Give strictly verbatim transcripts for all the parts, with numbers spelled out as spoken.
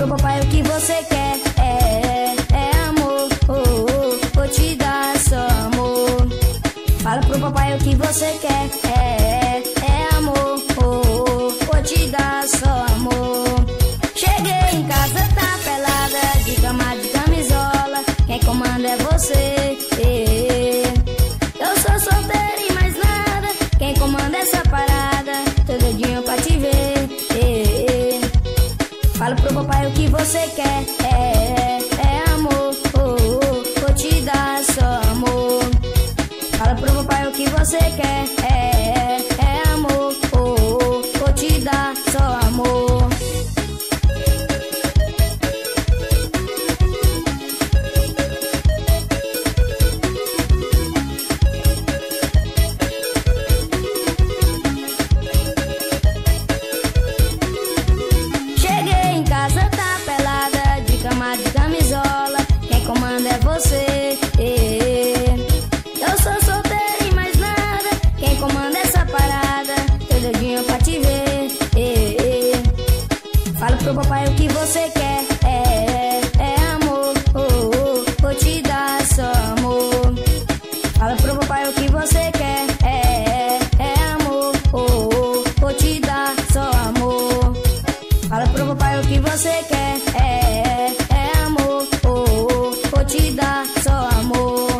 pro papai o que você quer. É, é amor, oh, oh, vou te dar só amor. Fala pro papai o que você quer. É, é amor, oh, oh, vou te dar só amor. Cheguei em casa, tá pelada, de cama, de camisola. Quem comanda é você. Eu sou solteira e mais nada. Quem comanda é essa parada, tô doidinho pra te ver. Fala pro papai o que você quer. É, é amor, oh, oh, vou te dar só amor. Fala pro papai o que você quer. É, é amor, oh, oh, vou te dar só amor. Cheguei em casa, tá pelada, de cama, de camisola. Quem comanda é você. Eu sou solteira e mais nada. Quem comanda é essa parada, tô doidinho pra te ver. Fala pro papai o que você quer. É, é amor, oh, oh, vou te dar só amor. Fala pro papai o que você quer. É, é amor, oh, oh, vou te dar só amor. Fala pro papai o que você quer. É, é amor, oh, oh, vou te dar só amor.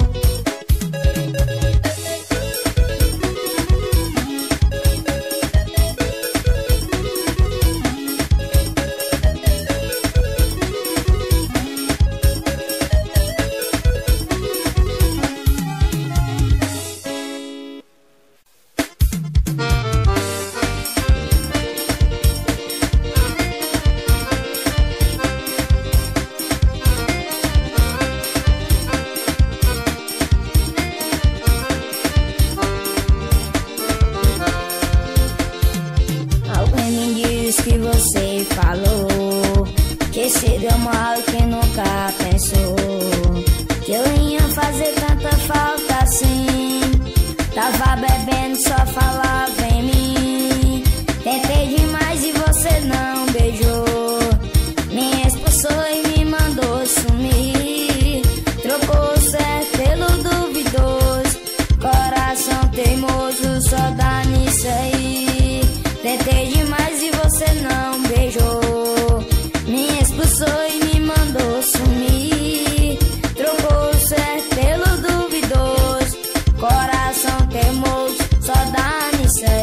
Alguém me disse que você falou que se deu mal e que nunca pensou que eu ia fazer tanta falta assim. Tava bebendo, só falava em mim. Tentei demais e você não beijou. Me expulsou e me mandou sumir. Trocou o certo pelo duvidoso. Coração teimoso, só dá nisso aí. Tentei demais e você não beijou. Me expulsou e me mandou sumir. Trocou o certo pelo duvidoso. Coração teimoso, só dá nisso aí.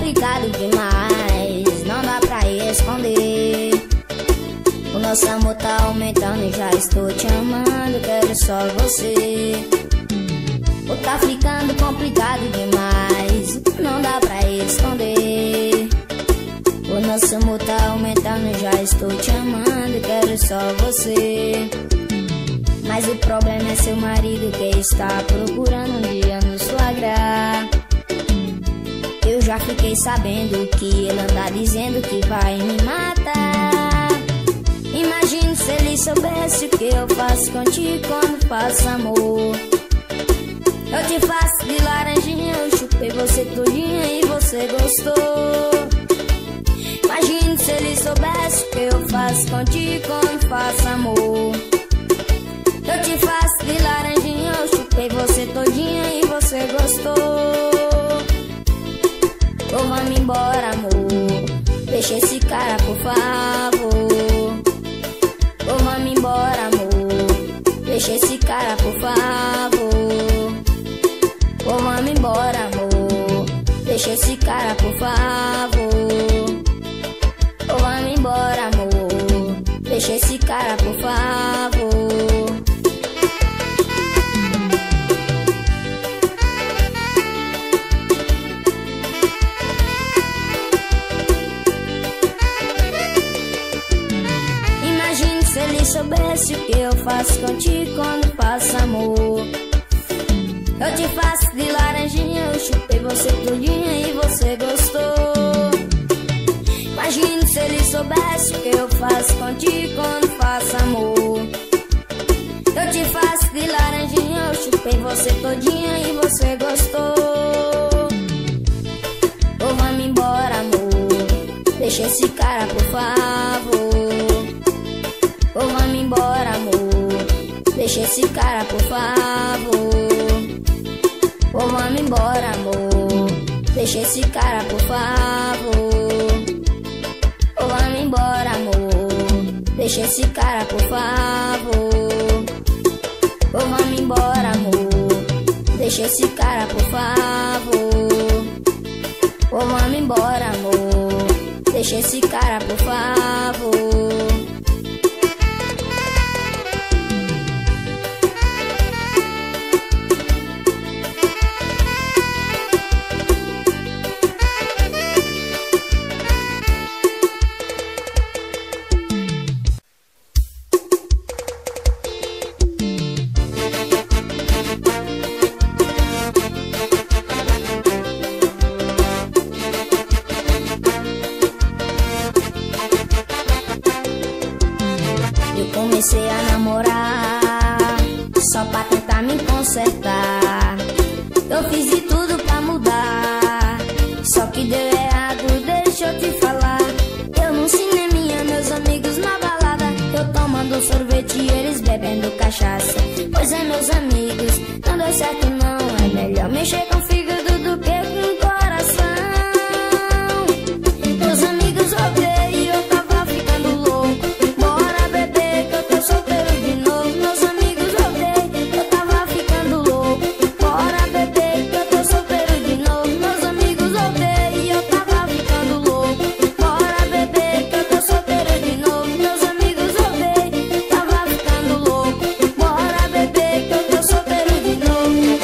complicado demais, não dá pra esconder. O nosso amor tá aumentando e já estou te amando, quero só você. Ou tá ficando complicado demais, não dá pra esconder. O nosso amor tá aumentando e já estou te amando, quero só você. Mas o problema é seu marido que está procurando um dia nos flagrar. Eu já fiquei sabendo que ele anda dizendo que vai me matar. Imagine se ele soubesse o que eu faço contigo quando faço amor. Eu te faço de laranjinha, eu chupei você todinha e você gostou. Imagine se ele soubesse o que eu faço contigo quando faço amor. Eu te faço de laranjinha, eu chupei você todinha e você gostou. Ou vamos embora, amor, deixa esse cara por favor. Ou vamos embora, amor, deixa esse cara por favor. Ou vamos embora, amor, deixa esse cara por favor. Ou vamos embora, amor, deixa esse cara por favor. Imagine se ele soubesse o que eu faço contigo quando faço amor. Eu te faço de laranjinha, eu chupei você todinha e você gostou. Imagine se ele soubesse o que eu faço contigo quando faço amor. Eu te faço de laranjinha, eu chupei você todinha e você gostou. Ou vamos embora, amor, deixa esse cara por favor. Ou vamos embora, amor, deixa esse cara por favor. Ou vamos embora, amor, deixa esse cara por favor. Ou vamos embora, amor, deixa esse cara por favor. Ou vamos embora, amor, deixa esse cara por favor. Ou vamos embora, amor, deixa esse cara por favor. Comecei a namorar só pra tentar me consertar. Eu fiz de tudo pra mudar, só que deu errado, deixa eu te falar. Eu no cineminha, meus amigos na balada, eu tomando sorvete e eles bebendo cachaça. Pois é, meus amigos, não deu certo não. É melhor mexer com o fígado do que com o coração. Meus amigos voltei e eu tava ficando louco. Solteiro de novo, meus amigos voltei, eu tava ficando louco. Bora beber que eu tô solteiro de novo, meus amigos voltei e eu tava ficando louco. Bora beber que eu tô solteiro de novo, meus amigos voltei, tava ficando louco. Bora beber que eu tô solteiro de novo.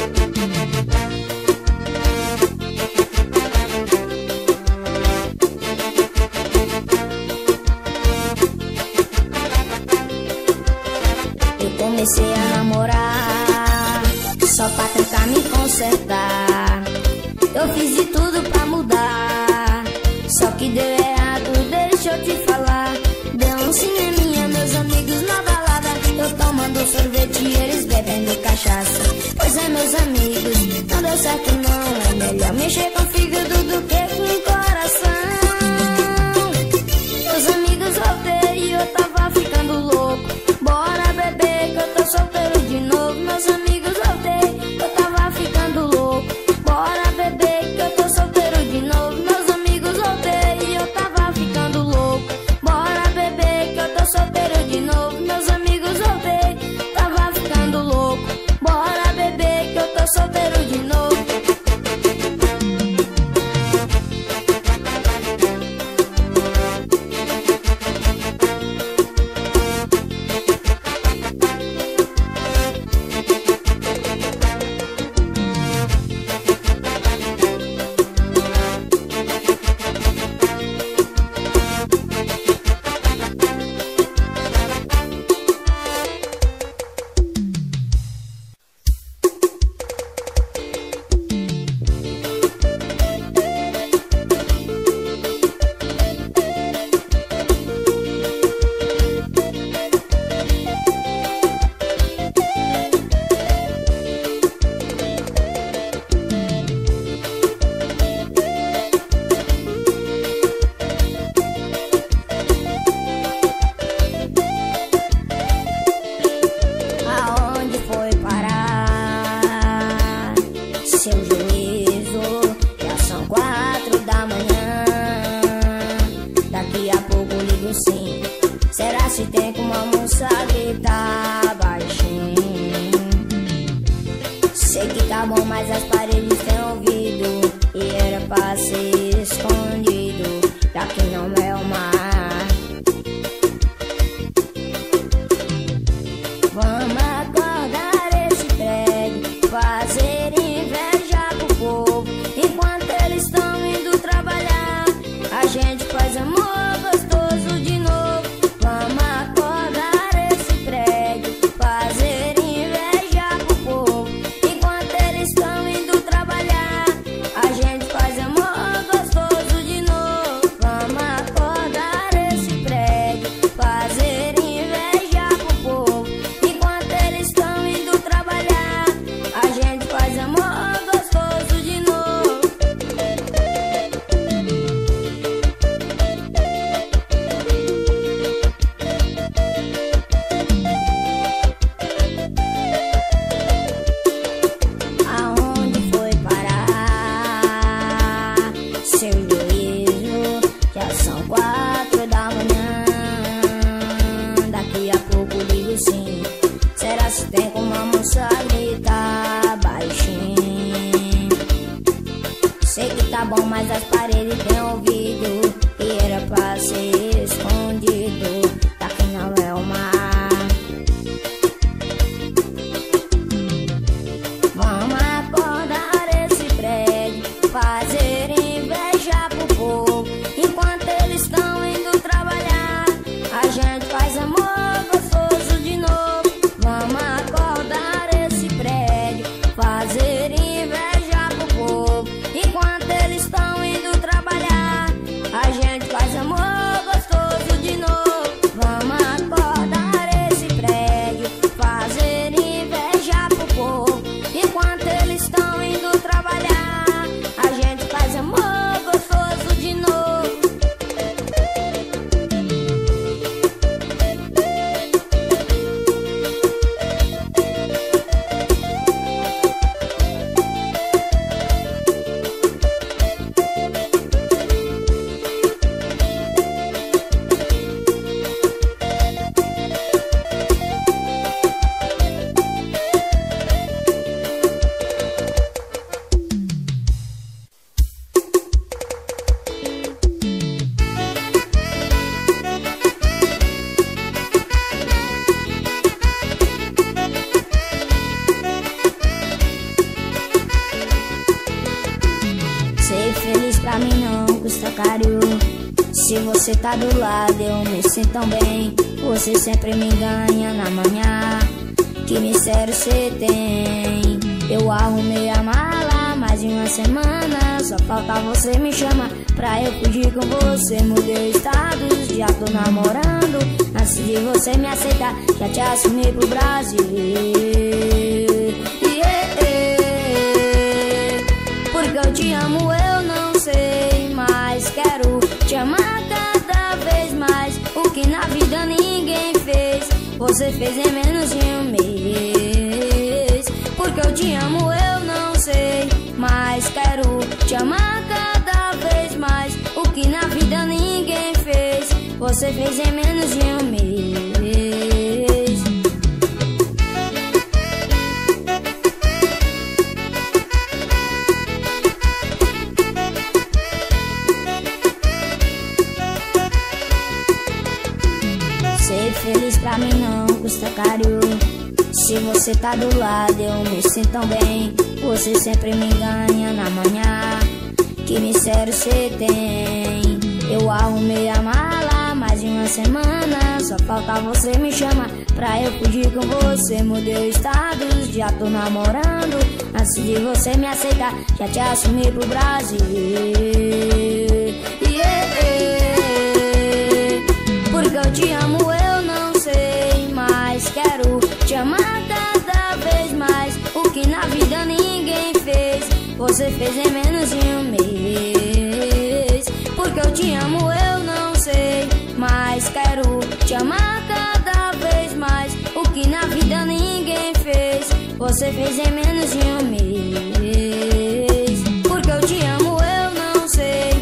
Comecei a namorar só pra tentar me consertar. Eu fiz de tudo pra mudar, só que deu errado, deixa eu te falar. Deu um cineminha, meus amigos na balada, eu tomando sorvete e eles bebendo cachaça. Pois é, meus amigos, não deu certo não. É melhor mexer com o fígado do que com o coração. Meus amigos voltei e eu tava ficando louco. Bora beber que eu tô solteiro de novo, meus amigos voltei, eu tava ficando louco. Bora beber que eu tô solteiro de novo, meus amigos voltei e eu tava ficando louco. Bora beber que eu tô solteiro de novo, meus amigos voltei, tava ficando louco. Bora beber que eu tô solteiro de novo. quatro da manhã. Daqui a pouco ligo sim. Será se tem como almoçar, gritar baixinho? Sei que tá bom, mas as paredes têm ouvido e era pra ser escondido, já que não é o mar. Vamos acordar esse prédio, fazer inveja pro povo. Enquanto eles estão indo trabalhar, a gente faz amor gostoso de novo. Vamos acordar esse prédio, fazer inveja pro povo. Enquanto eles estão indo trabalhar, a gente faz amor gostoso de novo. Vamos acordar esse prédio, fazer inveja pro povo. Enquanto eles estão indo trabalhar, a gente faz amor gostoso de novo. Aonde foi parar seu juízo? Já são quatro da manhã. Daqui a pouco ligo sim. Será se tem como almoçar, gritar baixinho? Sei que tá bom, mas as paredes têm ouvido e era pra ser escondido, daqui não é o mar. Vamos acordar esse prédio, fazer inveja pro povo. Enquanto eles estão indo trabalhar, a gente faz amor gostoso de novo. Vamos acordar esse prédio, fazer inveja pro povo. Enquanto eles estão indo trabalhar, a gente faz amor gostoso de novo. Vamos acordar esse prédio, fazer inveja pro povo. Enquanto eles estão indo trabalhar, a gente faz amor gostoso de novo. Ser feliz pra mim não custa caro. Se você tá do lado eu me sinto tão bem. Você sempre me ganha na manhã. Que mistério cê tem? Eu arrumei a mala mais de uma semana. Só falta você me chamar pra eu fugir com você. Mudei status, já tô namorando. Antes de você me aceitar, já te assumi pro Brasil. Yeah, yeah. Porque eu te amo, eu não sei, mas quero te amar cada vez mais. O que na vida ninguém fez, você fez em menos de um mês. Porque eu te amo, eu não sei, mas quero te amar cada vez mais. O que na vida ninguém fez, você fez em menos de um mês. Ser feliz pra mim não custa caro. Se você tá do lado eu me sinto tão bem. Você sempre me ganha na manhã. Que mistério cê tem? Eu arrumei a mala mais de uma semana. Só falta você me chamar pra eu fugir com você. Mudei o status, já tô namorando. Antes de você me aceitar, já te assumi pro Brasil. Yeah, yeah. Porque eu te amo, eu não sei, mas quero te amar cada vez mais. O que na vida ninguém fez, você fez em menos de um mês. Porque eu te amo, eu não sei, mas quero te amar cada vez mais. O que na vida ninguém fez, você fez em menos de um mês. Porque eu te amo, eu não sei,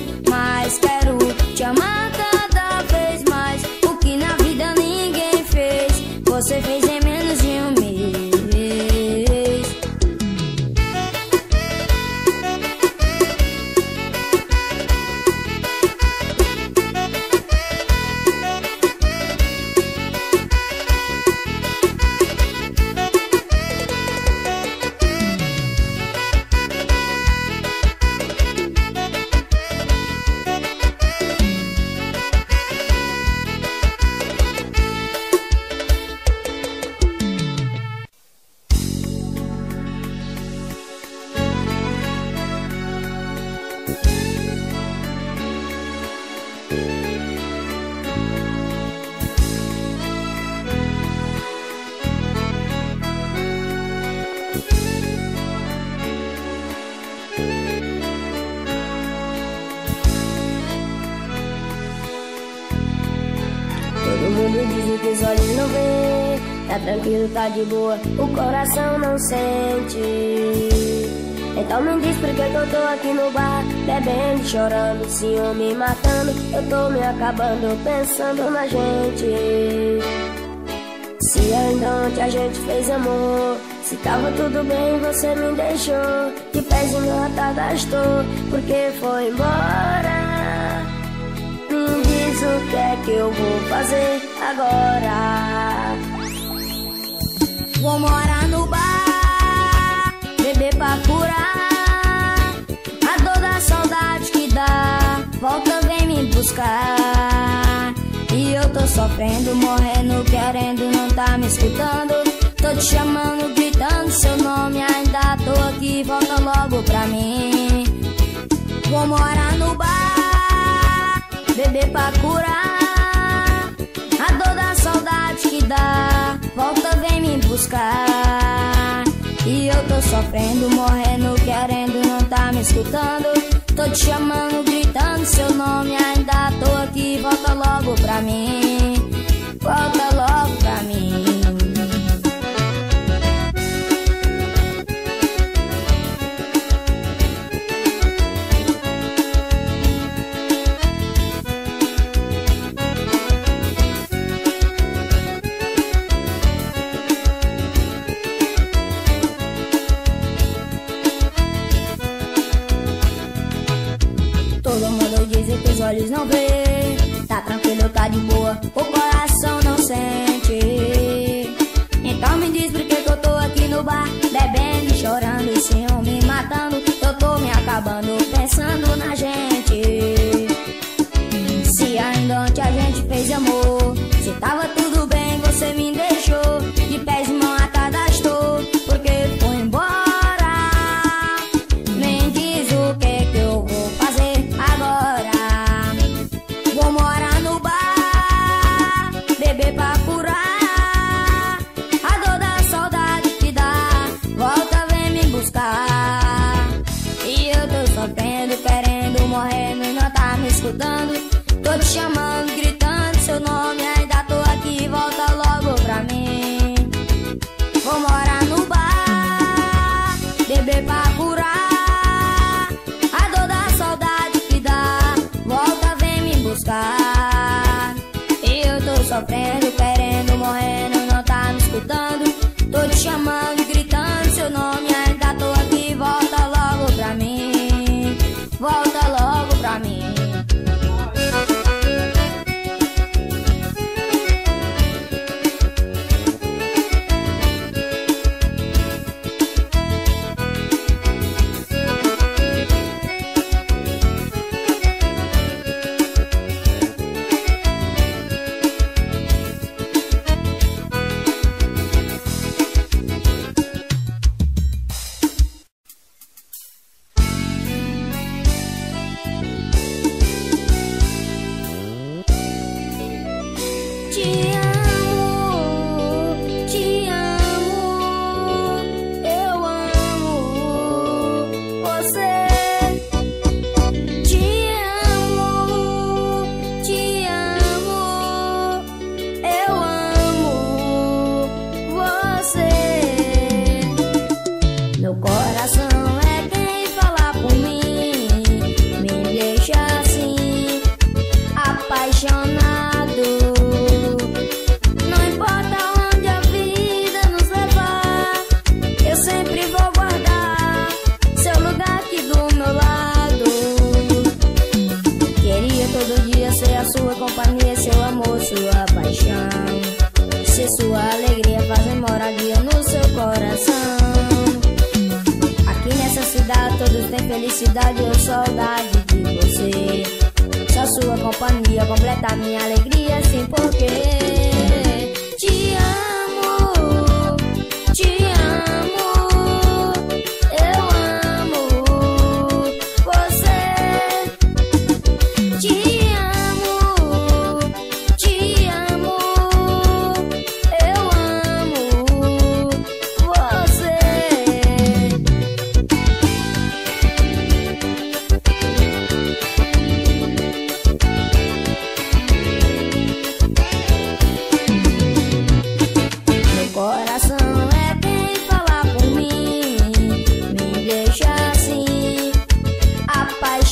Todo mundo diz que os olhos não vê, tá tranquilo, tá de boa, o coração não sente. Então me diz por que que eu tô aqui no bar, bebendo, chorando, ciúme matando. Eu tô me acabando pensando na gente. Se ainda ontem a gente fez amor, se tava tudo bem você me deixou, de pezinho atado estou, porque foi embora. Me diz o que é que eu vou fazer agora. Vou morar no bar, beber pra curar a dor da saudade que dá. Volta, vem me buscar. E eu tô sofrendo, morrendo, querendo, não tá me escutando. Tô te chamando, gritando seu nome, ainda tô aqui, volta logo pra mim. Vou morar no bar, beber pra curar a dor da saudade que dá. Volta, vem me buscar. E eu tô sofrendo, morrendo, querendo, não tá me escutando. Tô te chamando, gritando seu nome, ainda tô aqui, volta logo pra mim. Volta logo pra mim. Todo mundo diz que os olhos não vê, tá tranquilo, tá de boa, o coração não sente. Então me diz por que que eu tô aqui no bar, bebendo, chorando, ciúme matando. Eu tô me acabando pensando na gente. Se ainda ontem a gente fez amor, se tava tudo bem você me deixou, de pés e mão atada estou, porque foi embora. Me diz o que que eu vou fazer agora. Vou morar no bar, beber pra curar a dor da saudade que dá. Volta, vem me buscar. E eu tô sofrendo, querendo, morrendo, não tá me escutando. Tô te chamando, gritando seu nome, ainda tô aqui, volta logo pra mim. Vou morar no bar, beber pra curar a dor da saudade que dá. Volta, vem me buscar. E eu tô sofrendo, querendo, morrendo, não tá me escutando. Tô te chamando, gritando seu nome, ainda tô aqui, volta logo pra mim. Volta logo pra mim. Felicidade ou saudade de você, só sua companhia completa minha alegria, sim, porque te amo, te amo, eu amo você.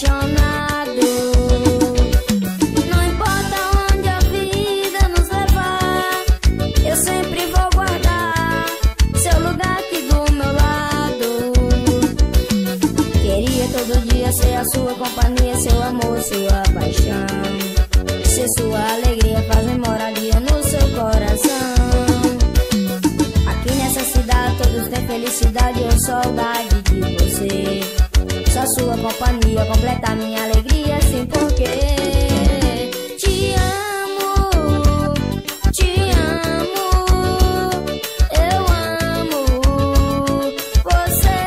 apaixonado. Não importa onde a vida nos levar, eu sempre vou guardar seu lugar aqui do meu lado. Queria todo dia ser a sua companhia, seu amor, sua paixão, ser sua alegria, fazer moradia no seu coração. Aqui nessa cidade todos têm felicidade ou saudade de você. Só sua companhia completa minha alegria, sim, porque te amo, te amo, eu amo você.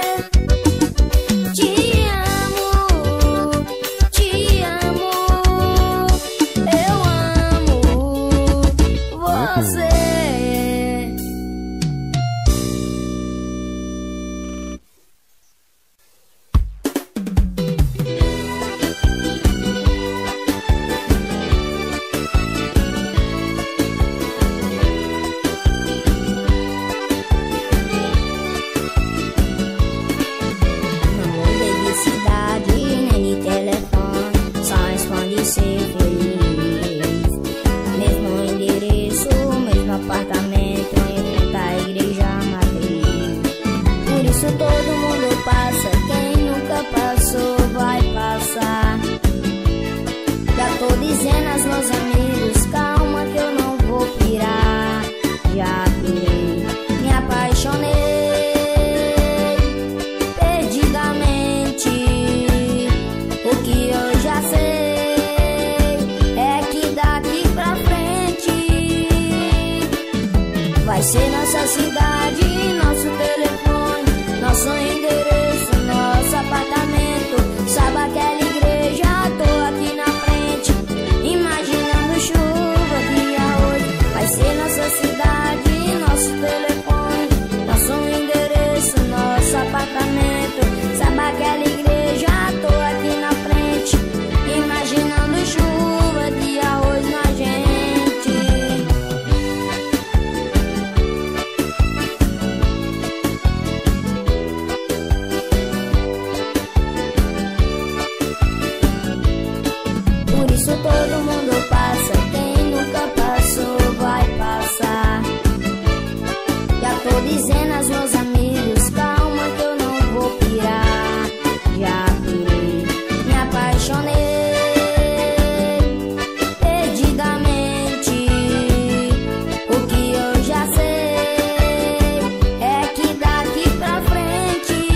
Te amo, te amo, eu amo você. Vai ser nossa cidade, nosso telefone, nosso endereço, nosso apartamento. Sabe aquela igreja? Tô aqui na frente, imaginando chuva dia hoje. Vai ser nossa cidade, nosso telefone, nosso endereço, nosso apartamento. Sabe aquela igreja? Tô aqui na frente, imaginando chuva dia hoje na gente. Todo mundo passa, quem nunca passou vai passar. Já tô dizendo aos meus amigos, calma que eu não vou pirar. Já pirei, me apaixonei perdidamente. O que eu já sei é que daqui pra frente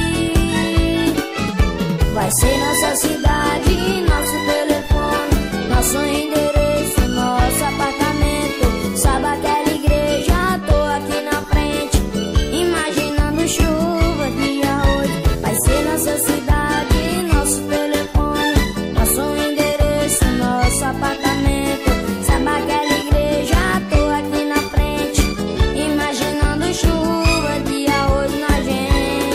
vai ser nossa cidade, nosso telefone, nosso endereço, nosso apartamento. Sabe aquela igreja? Tô aqui na frente, imaginando chuva dia hoje. Vai ser nossa cidade, nosso telefone, nosso endereço, nosso apartamento. Sabe aquela igreja? Tô aqui na frente, imaginando chuva dia hoje na gente.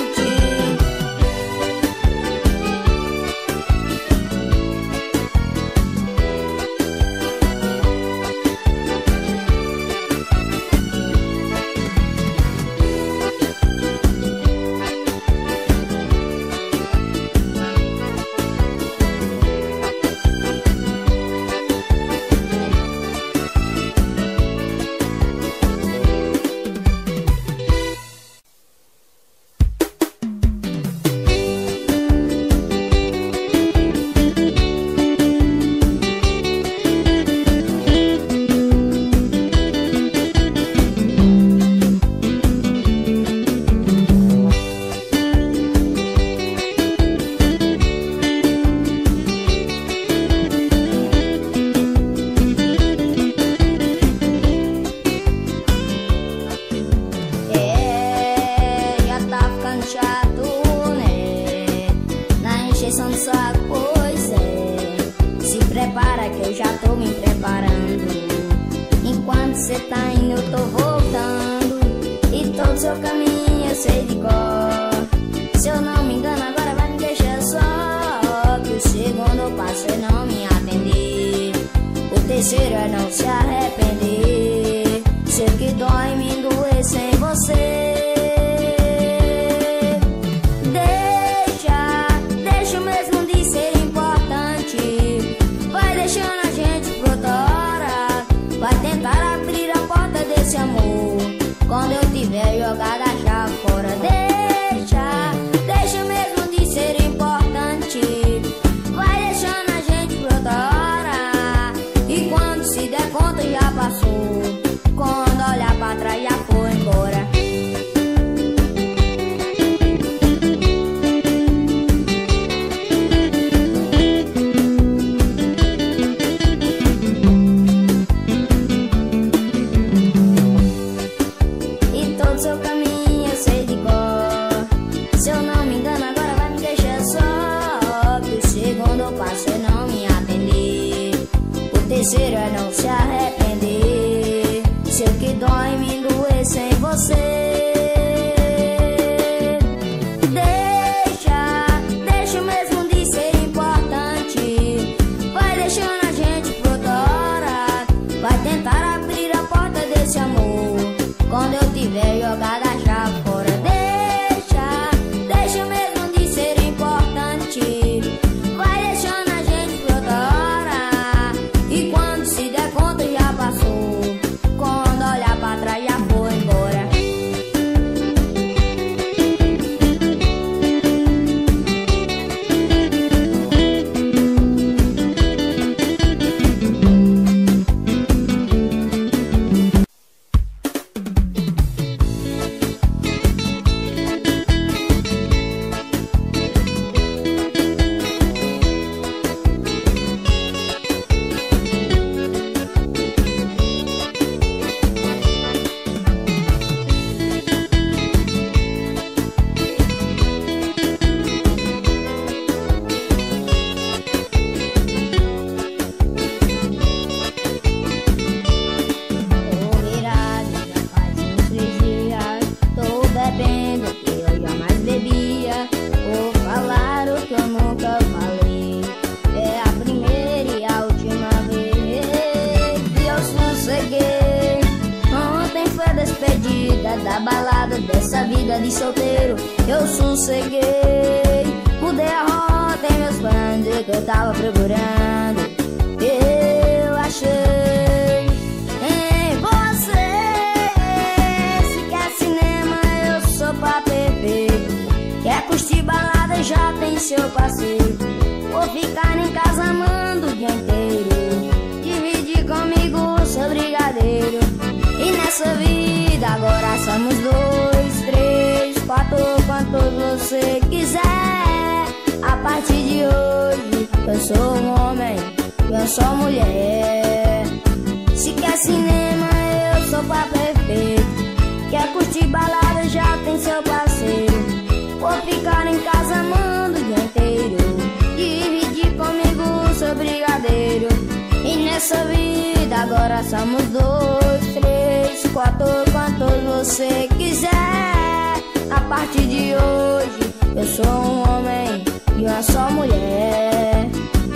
Cê tá indo, eu tô voltando, e todo seu caminho eu sei de cor. Se eu não me engano, agora vai me deixar só. Que o segundo passo é não me atender, o terceiro é não se arrepender. Sei que dói me doer sem você. Deixa, deixa o mesmo de ser jogada já fora. Deixa, deixa mesmo de ser importante. Vai deixando a gente pra outra hora. E quando se der conta já passou. Quando olhar pra trás já foi embora. Terceiro é não se arrepender. Se o que dói me doer sem você. Deixa, deixa mesmo de ser importante. Vai deixando a gente por outra hora. Vai tentar abrir a porta desse amor quando eu tiver jogada já fora. Deixa, deixa mesmo de ser importante. Vai deixando a gente por outra hora. E quando se der conta já passou. Quando olhar pra trás já foi embora. Da balada dessa vida de solteiro eu sosseguei. Mudei a rota em meus planos que eu tava procurando. Eu achei em você. Se quer cinema eu sou pra perfeito. Quer curtir balada já tem seu parceiro. Vou ficar em casa amando o dia inteiro. Dividir comigo o seu brigadeiro. E nessa vida agora somos dois, três, quatro, quantos você quiser. A partir de hoje eu sou um homem, eu sou mulher. Se quer cinema eu sou pra perfeito. Quer curtir balada já tem seu parceiro. Vou ficar em casa amando o dia inteiro. Dividir comigo o seu brigadeiro. E nessa vida agora somos dois, três, quatro, quantos você quiser. A partir de hoje eu sou um homem e uma só mulher.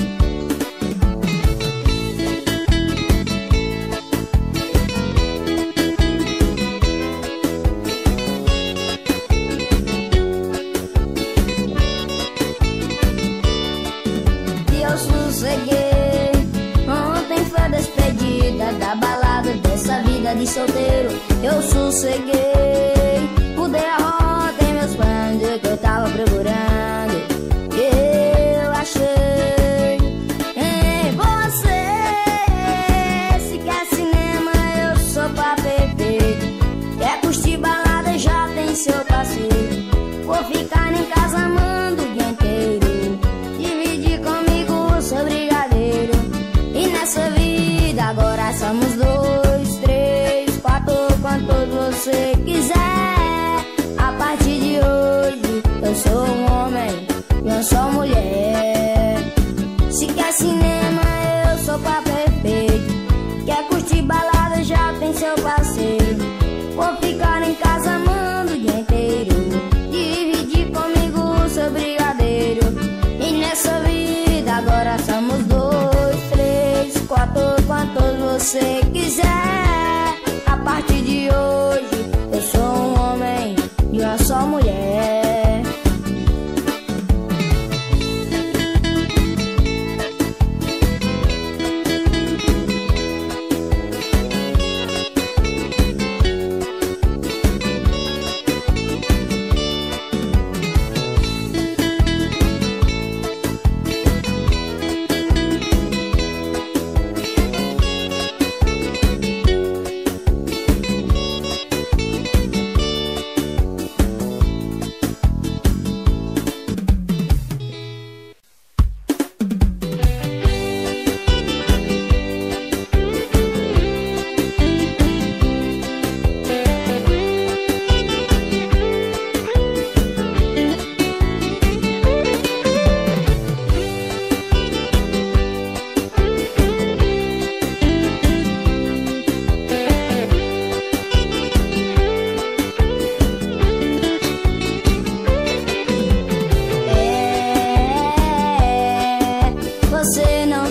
E eu sosseguei. Ontem foi a despedida da balada dessa vida de solteiro. Eu sosseguei. Mudei a rota em meus planos que eu tava procurando. Eu achei em você. Se quer cinema eu sou pra perfeito. Quer curtir balada já tem seu parceiro. Vou ficar em casa amando o dia inteiro. Dividir comigo o seu brigadeiro. E nessa vida agora somos dois, três, quatro, quantos você quiser. A partir de hoje eu sou um homem e eu sou mulher. Se quer cinema eu sou pra perfeito. Quer curtir balada já tem seu parceiro. Vou ficar em casa amando o dia inteiro. Dividir comigo o seu brigadeiro. E nessa vida agora somos dois, três, quatro, quantos você quiser. A partir de hoje eu sou um homem e uma só mulher.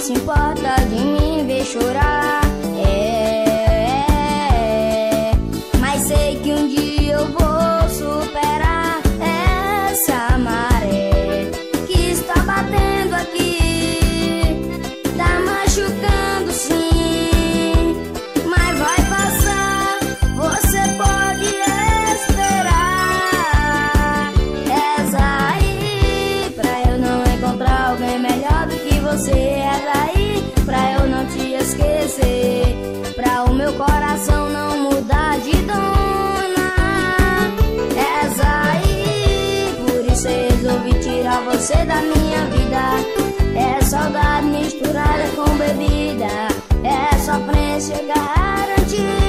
se importa de mim ver chorar. É, mas sei que um dia eu vou superar essa maré que está batendo aqui, tá machucando sim, mas vai passar, você pode esperar. Reza aí pra eu não encontrar alguém melhor do que você. Reza aí pra eu não te esquecer, pra o meu coração não mudar de dona. Reza aí, por isso eu resolvi tirar você da minha vida. É saudade misturada com bebida, é sofrência garantida.